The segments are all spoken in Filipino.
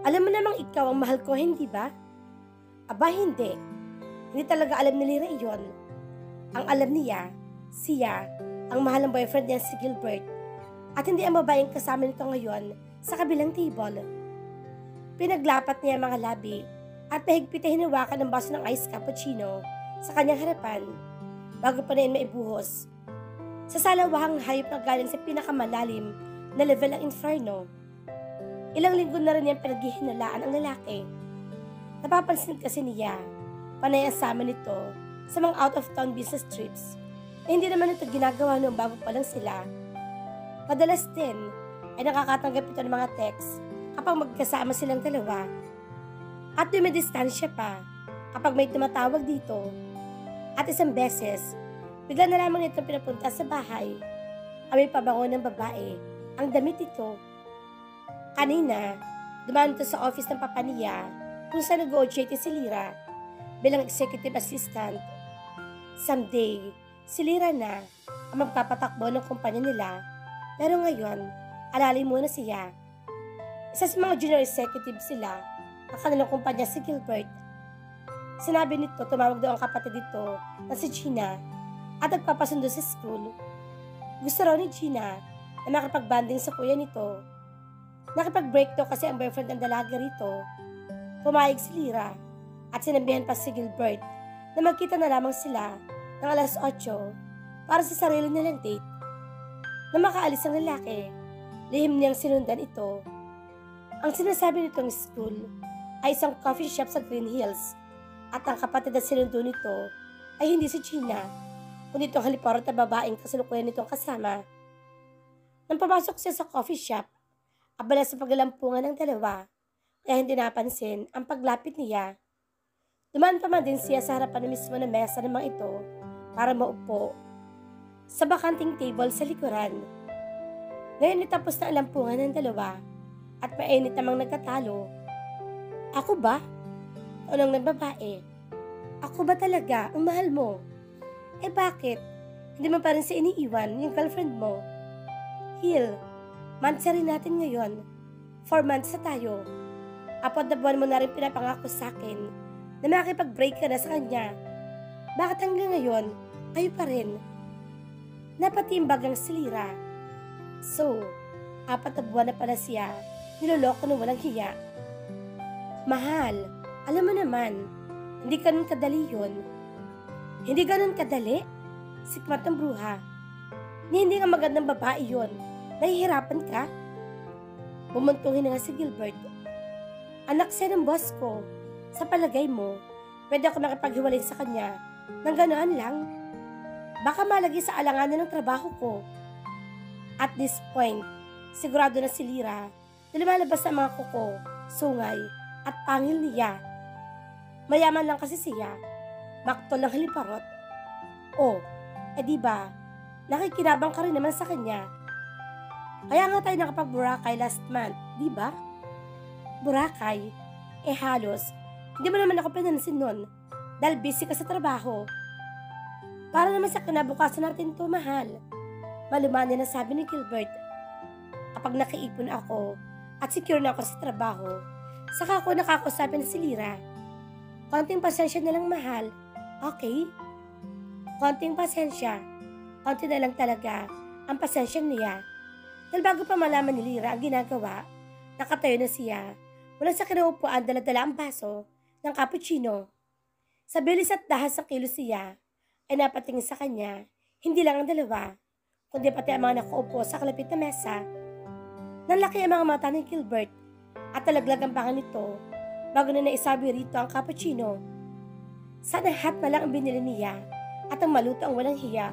Alam mo namang ikaw ang mahal ko, hindi ba? Aba, hindi. Hindi talaga alam ni Lyra iyon. Ang alam niya, siya, ang mahal ng boyfriend niya si Gilbert, at hindi ang babaeng kasama nito ngayon sa kabilang table. Pinaglapat niya ang mga labi at mahigpit na hinawakan ng baso ng iced cappuccino sa kanyang harapan bago pa na maibuhos. Sa salawahang hayop na galing sa pinakamalalim na level ng inferno. Ilang linggo na rin niyang pinaghihinalaan ang lalaki. Napapansin kasi niya, panay asama nito sa mga out-of-town business trips na hindi naman ito ginagawa noong bago pa lang sila. Madalas din ay nakakatanggap ito ng mga text kapag magkasama silang dalawa. At dumidistansya pa kapag may tumatawag dito. At isang beses, bigla na lamang ito pinapunta sa bahay. Amoy pabango ng babae ang damit ito. Kanina, dumaan ito sa office ng papa niya kung saan nag-OJT si Lyra bilang executive assistant. Someday, si Lyra na ang magpapatakbo ng kumpanya nila, pero ngayon, alalay muna siya. Isa sa mga junior executive sila ang kanilang kumpanya si Gilbert. Sinabi nito tumawag daw ang kapatid dito na si Gina at nagpapasundo sa school. Gusto raw ni Gina na makipag-banding sa kuya nito. Nakipag-break daw kasi ang boyfriend ng dalaga rito. Pumayag si Lyra at sinabihan pa si Gilbert na magkita na lamang sila ng alas 8 para sa sarili nilang date. Na makaalis ang lalaki, lihim niyang sinundan ito. Ang sinasabi nitong school ay isang coffee shop sa Green Hills at ang kapatid na sinundo nito ay hindi si Gina, kundi itong haliparot na babaeng kasalukuyan nitong kasama. Nang papasok siya sa coffee shop, abala sa paglalampungan ng dalawa, kaya hindi napansin ang paglapit niya. Dumaan pa man din siya sa harapan mismo ng mesa ng mga ito para maupo sa bakanting table sa likuran. Ngayon itapos na ang lampungan ng dalawa at mainit namang nagkatalo. Ako ba? Tanong ng babae. Ako ba talaga ang mahal mo? Eh bakit? Hindi mo pa rin siya iniiwan yung girlfriend mo? Hill, months rin natin ngayon. 4 months na tayo. 4 na buwan mo na rin pinapangako sa akin na makipag-break ka na sa kanya. Bakit hanggang ngayon, kayo pa rin? Napatimbag ang si Lyra. So, 4 na buwan na pala siya, niloloko ng walang hiya. Mahal, alam mo naman, hindi ganun kadali yun. Hindi ganun kadali? Sikmat ng bruha. Hindi nga magandang babae yun. Nahihirapan ka? Bumuntungin na nga si Gilbert. Anak siya ng boss ko. Sa palagay mo, pwede ako makipaghiwalay sa kanya nang ganoon lang? Baka malagi sa alanganan ng trabaho ko. At this point, sigurado na si Lyra na lumalabas ang mga kuko, sungay, at pangil niya. Mayaman lang kasi siya. Maktol ng haliparot. Oh, diba, nakikinabang ka rin naman sa kanya. Kaya nga tayo nakapag-Boracay last month, di ba? Boracay? Halos, hindi mo naman ako pinansin nun dahil busy ka sa trabaho. Para naman sa kinabukasan natin to, mahal. Malumanyan na sabi ni Gilbert. Kapag nakaipon ako at secure na ako sa trabaho, saka ako nakakusapin si Lyra. Konting pasensya na lang, mahal. Okay? Konting pasensya. Konti na lang talaga ang pasensya niya. Dahil bago pa malaman ni Lyra ang ginagawa, nakatayo na siya mula sa kinaupuan dala-dala ang baso ng cappuccino. Sa bilis at dahas ng kilos siya, ay napatingin sa kanya, hindi lang ang dalawa, kundi pati ang mga nakaupo sa kalapit na mesa. Nanlaki ang mga mata ni Gilbert at talaglag ang panga nito bago na naisabi rito ang cappuccino. Sana hot na lang ang binili niya at ang maluto ang walang hiya.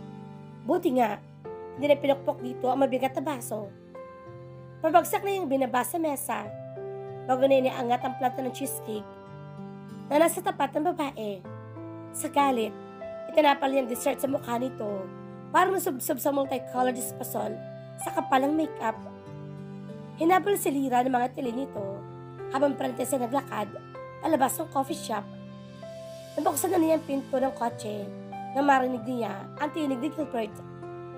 Buti nga, hindi na pinukpok dito ang mabigat na baso. Pabagsak na yung binaba sa mesa bago na iniangat ang plato ng cheesecake na nasa tapat ng babae. Sa galit, itinapal niya ang dessert sa mukha nito parang nasubsob sa multicolored espasol sa kapalang makeup. Hinabol si Lyra ng mga tili nito habang prentes siya naglakad palabas ng coffee shop. Nabuksan na niya ang pinto ng kotse nang marinig niya ang tinig ni Gilbert.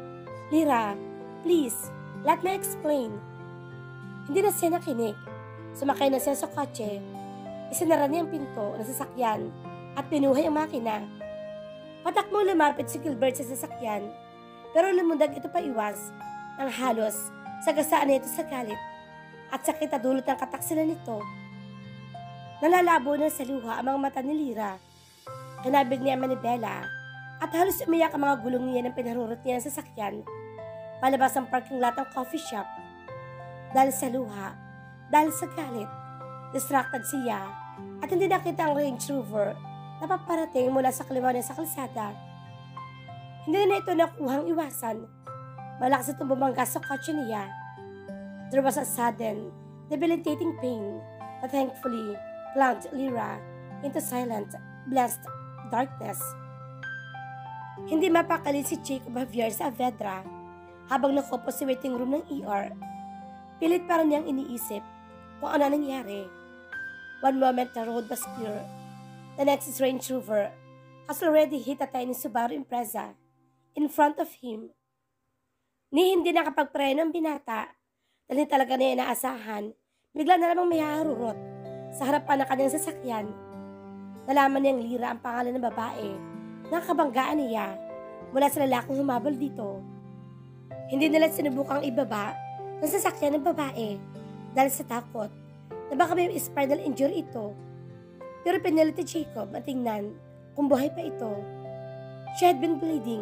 Lyra, please, let me explain. Hindi na siya nakinig. Sumakay na siya sa kotse, isinara niya ang pinto ng sasakyan at pinuhay ang makina. Patakmong lumapit si Gilbert sa sasakyan, pero lumundag ito paiwas ng halos sagasaan nito sa galit at sakit na dulot ng kataksilan nito. Nalalabo na sa luha ang mga mata ni Lyra. Kinabig niya ang manibela at halos umiyak ang mga gulong niya ng pinarurot niya ng sasakyan palabas ang parking lot ng coffee shop. Dahil sa luha, dahil sa galit, distracted siya at hindi nakita ang Range Rover na paparating mula sa kaliwa niya sa kalsada. Hindi na ito nakuhang iwasan. Malakas itong bumangga sa kotse niya. There was a sudden, debilitating pain that thankfully plunged Lyra into silent, blessed darkness. Hindi mapakali si Jacob Javier sa Avedra habang nakaupo sa waiting room ng ER. Pilit para niyang iniisip kung ano nangyari. One moment the road was clear. The next is Range Rover has already hit a tiny Subaru Impreza in front of him. Ni hindi nakapagpreno ang binata dahil talaga niya inaasahan, bigla na lamang may haharurot sa harapan ng kanyang sasakyan. Nalaman niyang Lyra ang pangalan ng babae na kabanggaan niya mula sa lalaking humabol dito. Hindi nila sinubukang ibaba ng sasakyan ng babae dahil sa takot na baka may spinal injury ito. Pero pinilit ni Jacob na tingnan kung buhay pa ito. She had been bleeding,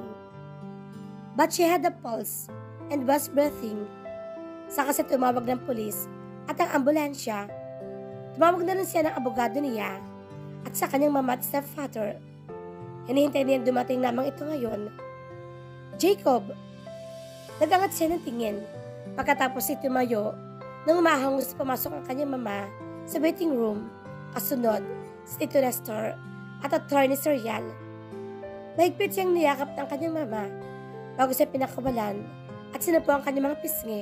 but she had a pulse and was breathing. Saka siya tumawag ng pulis at ang ambulansya. Tumawag na rin siya ng abogado niya at sa kanyang mama at stepfather. Hinihintay niyang dumating lamang ito ngayon. Jacob! Nagangat siya ng tingin pagkatapos si tumayo nang umahangos pumasok ang kanyang mama sa waiting room. Kasunod, si Tito Nestor at Attorney Serial. Mahigpit siyang niyakap ng kanyang mama bago siya pinakawalan at sinapo ang kanyang mga pisngi.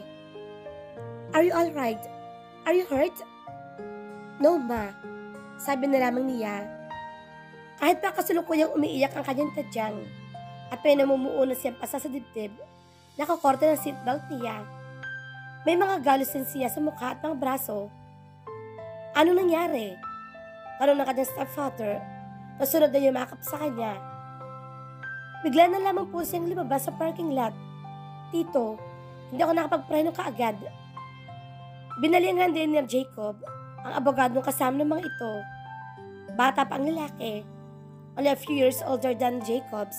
Are you alright? Are you hurt? No, ma. Sabi na lamang niya. Kahit pa kasulukuyang umiiyak ang kanyang tadyang at pinamumuunan siyang pasa sa dibdib, nakakorte ng seatbelt niya. May mga galos din siya sa mukha at mga braso. Ano nangyari? Tanong ng kanyang stepfather, nasunod na yumakap sa kanya. Bigla na lamang po siyang lumabas sa parking lot. Tito, hindi ako nakapagpreno kaagad. Binalingan din ni Jacob ang abogadong kasama ng mga ito. Bata pa ang lalaki, only a few years older than Jacob's,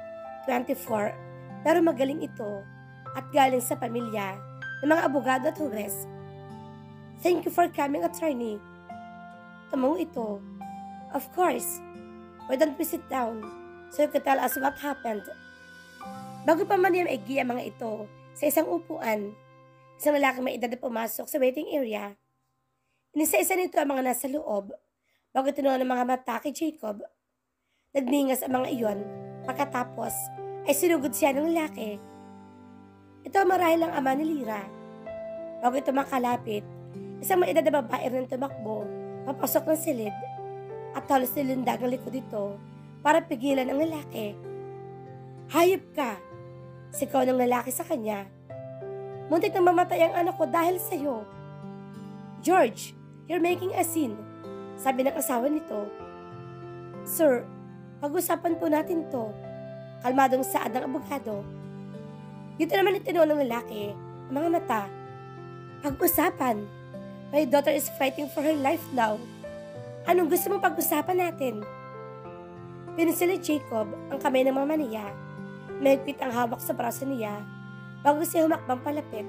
24, pero magaling ito at galing sa pamilya ng mga abogado at huwes. Thank you for coming, attorney. Tumango ito. Of course. Why don't we sit down so you could tell us what happened? Bago pa man niya maigi ang mga ito sa isang upuan, isang lalaking may edad na pumasok sa waiting area. Inisa-isa nito ang mga nasa loob bago tinungan ng mga mata kay Jacob. Nagningas ang mga iyon, pagkatapos ay sinugod siya ng lalaki. Ito marahil ang ama ni Lyra. Bago ito makalapit, isang maedad na babae rin tumakbo, papasok ng silid, at halos nilundag ang likod ito para pigilan ang lalaki. Hayop ka! Sigaw ng lalaki sa kanya. Muntik nang mamatay ang anak ko dahil sa'yo. George, you're making a scene, sabi ng asawa nito. Sir, pag-usapan po natin to. Kalmadong saad ng abogado. Dito naman itinunong ng lalaki ang mga mata. Pag-usapan. My daughter is fighting for her life now. Anong gusto mong pag-usapan natin? Pinisil ni Jacob ang kamay ng mama niya. Mahigpit ang hawak sa braso niya bago siya humakbang palapit.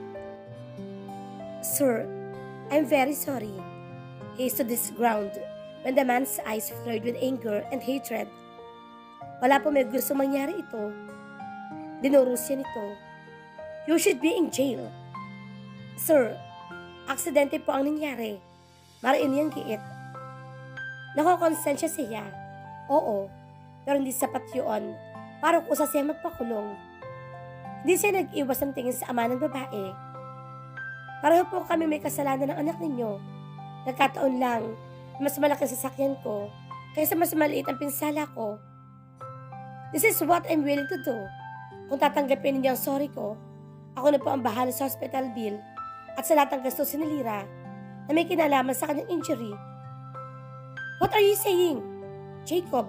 Sir, I'm very sorry. He stood his ground when the man's eyes flared with anger and hatred. Wala po may gusto mangyari ito. Dinuro siya nito. You should be in jail. Sir, aksidente po ang nangyari. Marain niyang giit. Nakokonsensya siya. Oo, pero hindi sapat yun para kusa siya magpakulong. Hindi siya nag-iwas ng tingin sa ama ng babae. Pareho po kami may kasalanan ng anak ninyo. Nagkataon lang na mas malaki sasakyan ko kaysa mas maliit ang pinsala ko. This is what I'm willing to do. Kung tatanggapin ninyo ang sorry ko, ako na po ang bahala sa hospital bill at sa lahat ng gastusin ni Lyra. na may kinalaman sa kanyang injury. What are you saying, Jacob?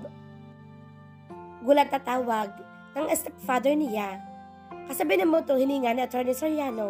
Gulat na tawag ng stepfather niya. Kasabi ng motong hininga ni Attorney Soriano.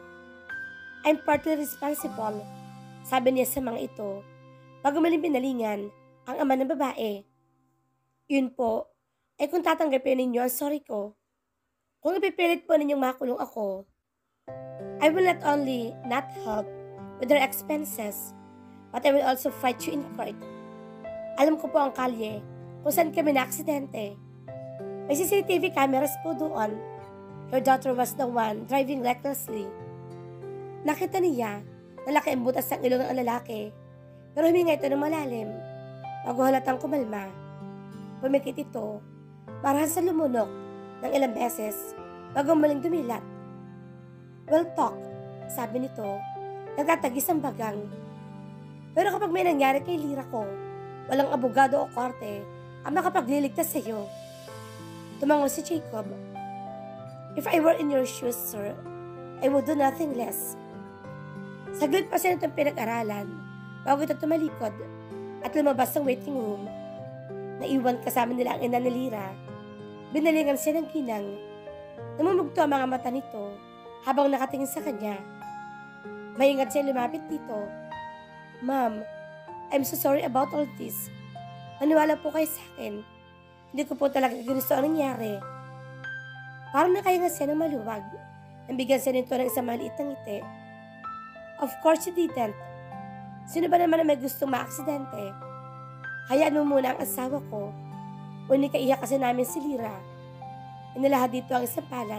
I'm partly responsible, sabi niya sa mga ito, bago maling pinalingan ang ama ng babae. Yun po, ay kung tatanggapin ninyo ang sorry ko. Kung ipipilit po ninyong makulong ako, I will not only not help with their expenses, but I will also fight you in court. Alam ko po ang kalye kung saan kami na-aksidente. May CCTV cameras po doon. Your daughter was the one driving recklessly. Nakita niya na laki ang butas ng ilong ng lalaki, pero huminga ito ng malalim. Bago halatang kumalma, pumikit ito, parahan sa lumunok ng ilang beses bago muling dumilat. Well talk, sabi nito, nagtatagis ang bagang. Pero kapag may nangyari kay Lira ko, walang abogado o korte ang makapagliligtas sa iyo. Tumango si Jacob. If I were in your shoes, sir, I would do nothing less. Saglit pa siya nitong pinag-aralan bago ito tumalikod at lumabas ng waiting room. Naiwan kasama nila ang ina ni Lira. Binalingan siya ng ginang. Namumugto ang mga mata nito habang nakatingin sa kanya. Maingat siya lumapit dito. Ma'am, I'm so sorry about all this. Maniwala po kayo sa akin. Hindi ko po talaga ginusto ang nangyari. Parang nakahinga siya ng maluwag. Nabigyan siya nito ng isang maliit na ngiti. Of course you didn't. Sino ba naman na may gustong maaksidente? Hayaan mo muna ang asawa ko. Uni kaiyak kasi namin si Lira. Inalahad dito ang isang palad.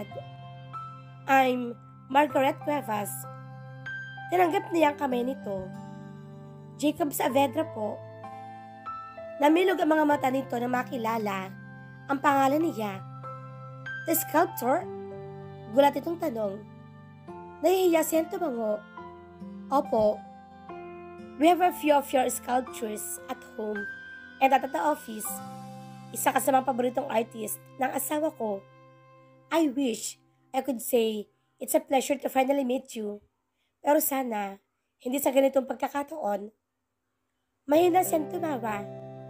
I'm Margaret Cuevas. Tinanggap niya ang kamay nito. Jacob Saavedra po. Namilog ang mga mata nito na makilala ang pangalan niya. The sculptor? Gulat itong tanong. Nahihiya siyang tumango. Opo. We have a few of your sculptures at home and at the office. Isa ka sa mga paboritong artist ng asawa ko. I wish I could say it's a pleasure to finally meet you. Pero sana, hindi sa ganitong pagkakataon. Mahina siyang tumawa.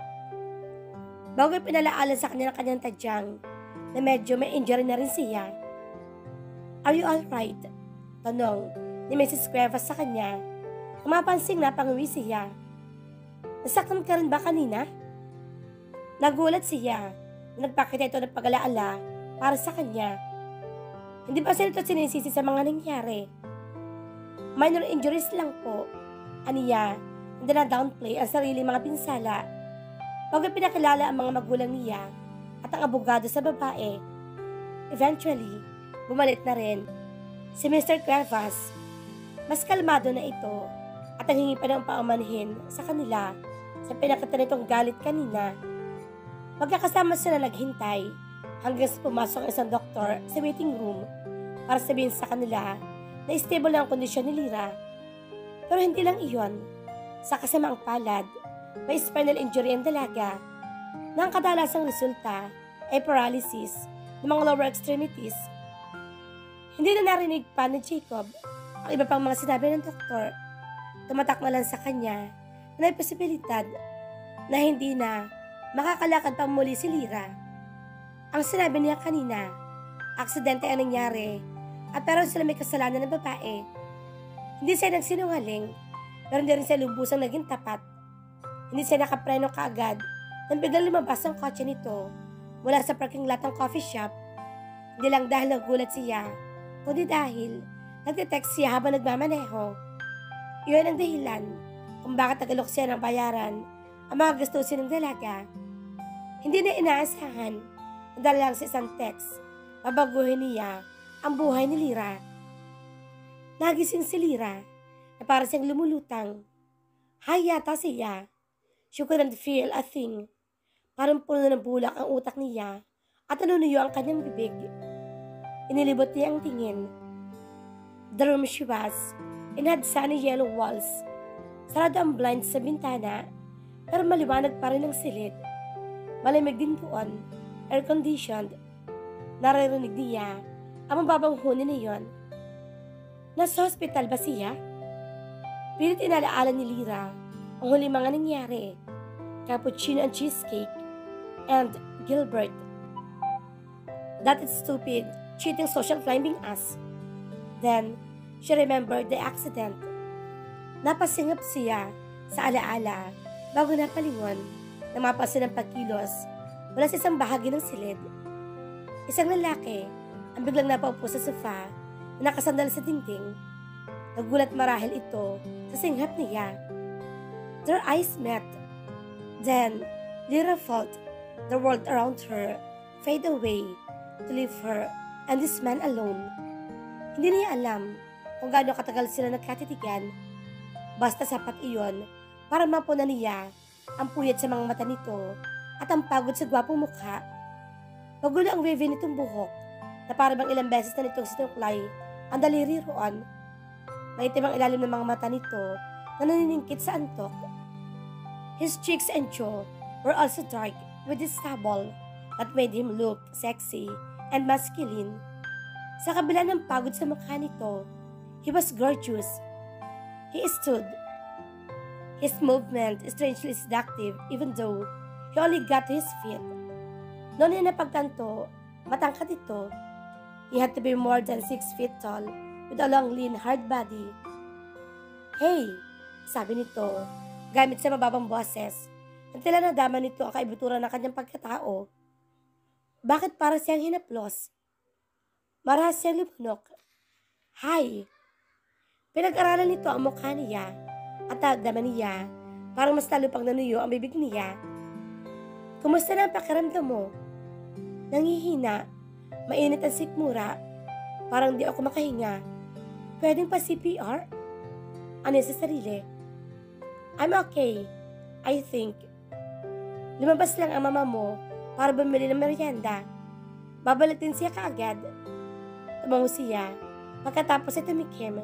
Bago pinalaala sa kanya ng kanyang tadyang na medyo may injury na rin siya. Are you alright? Tanong ni Mrs. Cuevas sa kanya. Kumapansing napanguwi siya. Nasaktan ka rin ba kanina? Nagulat siya na nagpakita ito ng pag-alaala para sa kanya. Hindi pa siya ito sinisisi sa mga nangyari. Minor injuries lang po. Aniya, hindi na downplay ang sarili mga pinsala. Bago pinakilala ang mga magulang niya at ang abogado sa babae. Eventually, bumalik na rin si Mr. Cuevas. Mas kalmado na ito at ang hingi pa ng paumanhin sa kanila sa pinakita nitong galit kanina. Magkakasama sila naghintay hanggang sa pumasok ang isang doktor sa waiting room para sabihin sa kanila na stable na ang kondisyon ni Lira. Pero hindi lang iyon. Sa kasamaang palad, may spinal injury ang dalaga na ang kadalasang resulta ay paralysis ng mga lower extremities. Hindi na narinig pa ni Jacob ang iba pang mga sinabi ng doktor. Tumatak na lang sa kanya na may posibilidad na hindi na makakalakad pang muli si Lira. Ang sinabi niya kanina, aksidente ang nangyari at pero sila may kasalanan ng babae. Hindi siya nagsinungaling pero hindi rin siya lubusang naging tapat. Hindi siya nakapreno kaagad nang biglang lumabas ang kotse nito mula sa parking lot ng coffee shop. Hindi lang dahil nagulat siya, kundi dahil nagte-text siya habang nagmamaneho. Iyon ang dahilan kung bakit nagalok siya ng bayaran ang mga gastusin ng dalaga. Hindi na inaasahan na dahil lang sa isang text, babaguhin niya ang buhay ni Lira. Nagising si Lira na para siyang lumulutang. Hay yata siya. She couldn't feel a thing. Parang puno ng bulak ang utak niya at nanunuyo ang kanyang bibig. Inilibot niya ang tingin. The room she was in had sunny yellow walls. Sarado ang blinds sa bintana pero maliwanag pa rin ang silid. Malamig din doon, air-conditioned. Naririnig niya ang mababang huni niyon. Nasa hospital ba siya? Pilit inalaala ni Lyra ang huli mga nangyari, cappuccino and cheesecake, and Gilbert. That is stupid, cheating social climbing ass. Then, she remembered the accident. Napasingap siya sa alaala bago napalingon na mapasin ang pagkilos mula sa isang bahagi ng silid. Isang lalaki ang biglang napaupo sa sofa na nakasandal sa dingding. Nagulat marahil ito sa singhap niya. Their eyes met. Then, Lyra felt the world around her fade away to leave her and this man alone. Hindi niya alam kung gaano katagal sila nagkatitigan. Basta sapat iyon para mapuna niya ang puyat sa mga mata nito at ang pagod sa gwapong mukha. Magulo ang wavy nitong buhok na parang ilang beses na nitong sinuklay ang daliri roon. Maitim ang ilalim ng mga mata nito na naniningkit sa antok. His cheeks and jaw were also dark with his stubble that made him look sexy and masculine. Sa kabila ng pagod sa mukha nito, he was gorgeous. He stood. His movement strangely seductive even though he only got to his feet. Noon niya napagtanto, matangkad ito. He had to be more than 6 feet tall with a long, lean, hard body. Hey, sabi nito, gamit sa mababang boses, at tila nadama nito ang kaibuturan ng kanyang pagkatao. Bakit para siyang hinaplos? Marahas siyang limunok. Hi! Pinag-aralan nito ang mukha niya at nagdaman niya, parang mas lalo pang nanuyo ang bibig niya. Kumusta na ang pakiramdam mo? Nangihina, mainit ang sikmura, parang di ako makahinga. Pwedeng pa CPR? Ano sa sarili? I'm okay, I think. Lumabas lang ang mama mo para bumili ng merienda. Babalik din siya kaagad. Tumango siya, pagkatapos ay tumikim.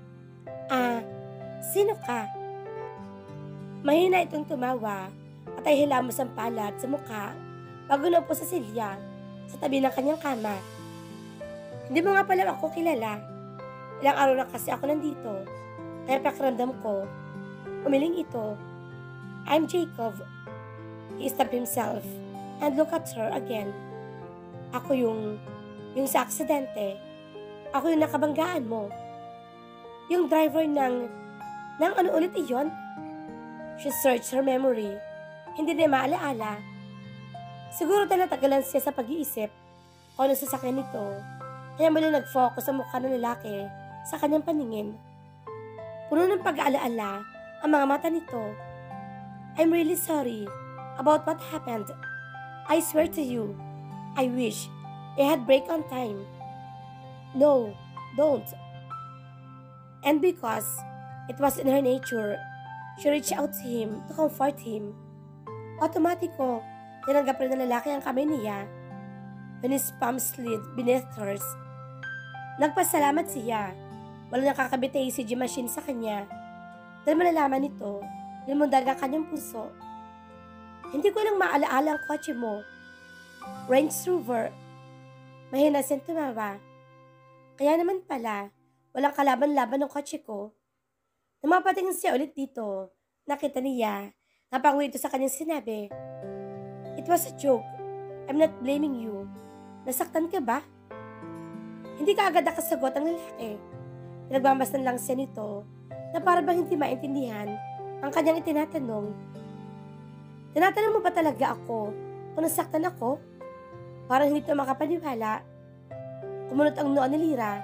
Sino ka? Mahina itong tumawa at ay hilamos ang palat sa mukha bago naupo sa silya sa tabi ng kanyang kama. Hindi mo nga pala ako kilala. Ilang araw na kasi ako nandito, kaya pakiramdam ko, umiling ito. I'm Jacob. He stopped himself and looked at her again. Ako yung sa aksidente. Ako yung nakabanggaan mo. Yung driver ng ano ulit iyon? She searched her memory. Hindi na maalaala. Siguro talatagalan siya sa pag-iisip kung ano sasakyan nito. Kaya muli nag-focus sa mukha ng lalaki sa kanyang paningin. Puno ng pag-aalaala ang mga mata nito. I'm really sorry about what happened. I swear to you, I wish I had break on time. No, don't. And because it was in her nature, she reached out to him to comfort him. Automatiko, tinanggap rin ng lalaki ang kamay niya when his palm slid beneath hers. Nagpasalamat siya. Wala nakakabit na ECG machine sa kanya. Dahil malalaman nito, lumundag ang kanyang puso. Hindi ko lang maalaala ang kotse mo. Range Rover. Mahina siyang tumawa. Kaya naman pala, walang kalaban-laban ng kotse ko. Nang mapatingin siya ulit dito, nakita niya, napangwito sa kanyang sinabi. It was a joke. I'm not blaming you. Nasaktan ka ba? Hindi ka agad nakasagot ang lalaki. Pinagmamasdan lang siya nito na para bang hindi maintindihan ang kanyang itinatanong. Tinatanong mo ba talaga ako kung nasaktan ako? Parang hindi ito makapaniwala. Kumunot ang noo ni Lyra.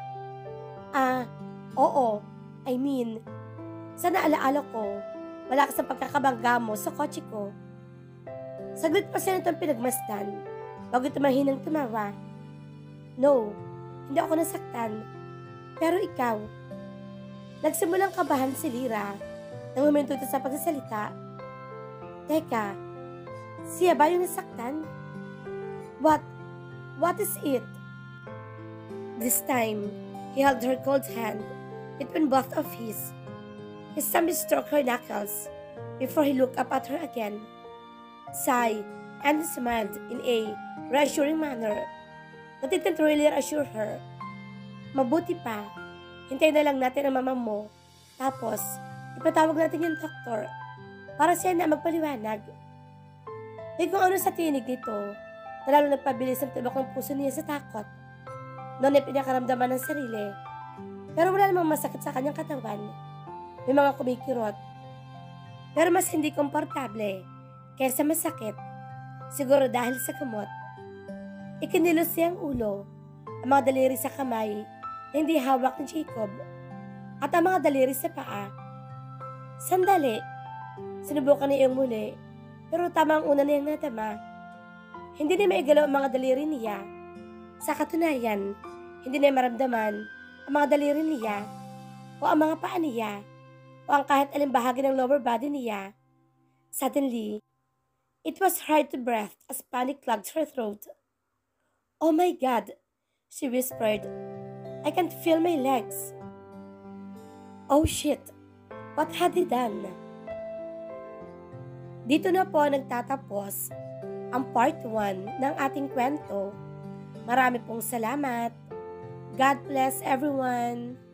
Oo. I mean, sa naalaala ko, wala ka sa pagkakabangga mo sa kotse ko. Saglit pa siya nitong pinagmasdan bago tumahinang tumawa. No, hindi ako nasaktan. Pero ikaw. Nagsimulang kabahan si Lyra nang huminto ito sa pagsasalita. Teka, siya ba yung nasaktan? What is it? This time, he held her cold hand between both of his. His thumb stroked her knuckles before he looked up at her again. Sighed and smiled in a reassuring manner that didn't really assure her. Mabuti pa, hintayin na lang natin ang mama mo, tapos Ipatawag natin yung doktor para siya na magpaliwanag. Kung ano sa tinig nito, na lalo nagpabilis ang tibok ng puso niya sa takot. Noon ay pinakaramdaman ng sarili, pero wala namang masakit sa kanyang katawan. May mga kumikirot, pero mas hindi komportable kaysa masakit, siguro dahil sa gamot. Ikinilos niya ang ulo, ang mga daliri sa kamay na hindi hawak ni Jacob, at ang mga daliri sa paa. Sandali, sinubukan niya yung muli, pero tama ang una niyang natama. Hindi niya maigalaw ang mga daliri niya. Sa katunayan, hindi niya maramdaman ang mga daliri niya o ang mga paa niya o ang kahit aling bahagi ng lower body niya. Suddenly, it was hard to breathe as panic clogged her throat. "Oh my God," she whispered. "I can't feel my legs." Oh shit, what had he done? Dito na po nagtatapos ang part 1 ng ating kwento. Marami pong salamat. God bless everyone.